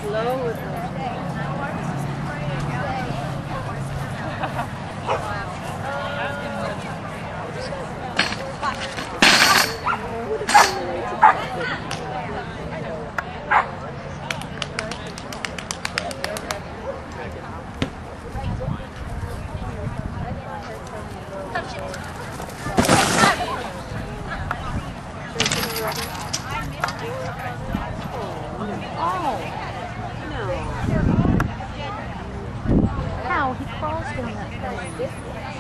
slow with it. How? He crawls down that thing.